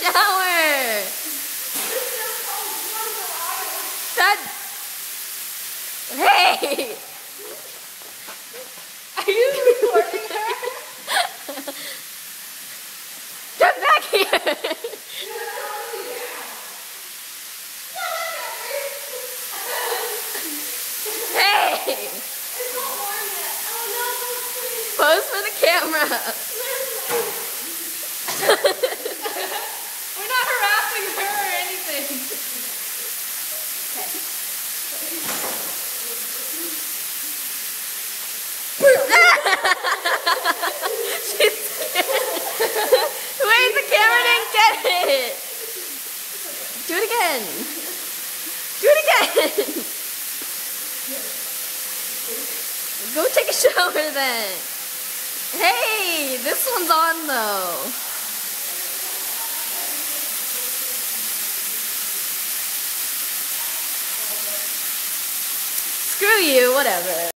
shower. That. Hey. Are you recording her? Get back here. Hey. Pose for the camera. We're not harassing her or anything. She's scared. Wait, the camera didn't get it. Do it again. Do it again. Go take a shower then. Hey, this one's on though. Screw you, whatever.